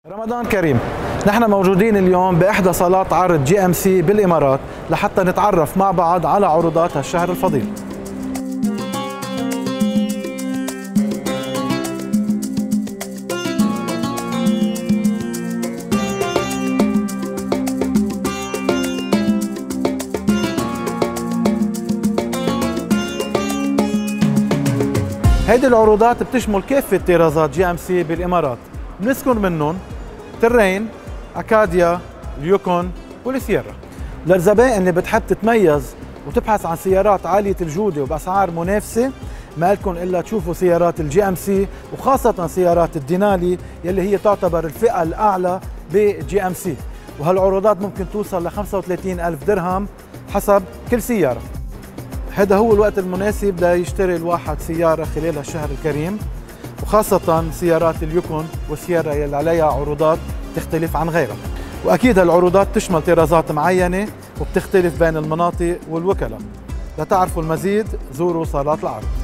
رمضان كريم. نحن موجودين اليوم بإحدى صالات عرض GMC بالإمارات لحتى نتعرف مع بعض على عروضات هالشهر الفضيل. هيدي العروضات بتشمل كافة طرازات GMC بالإمارات، بنذكر منهم ترين، أكاديا، اليوكون والسيارا. للزبائن اللي بتحب تتميز وتبحث عن سيارات عالية الجودة وبأسعار منافسة، ما لكم إلا تشوفوا سيارات GMC وخاصة سيارات الدينالي يلي هي تعتبر الفئة الأعلى GMC، وهالعروضات ممكن توصل ل 35,000 درهم حسب كل سيارة. هذا هو الوقت المناسب ليشتري الواحد سيارة خلال الشهر الكريم، وخاصة سيارات اليوكون والسيارا يلي عليها عروضات تختلف عن غيرها. وأكيد هالعروضات تشمل طرازات معينة وبتختلف بين المناطق والوكلاء. لتعرفوا المزيد زوروا صالات العرض.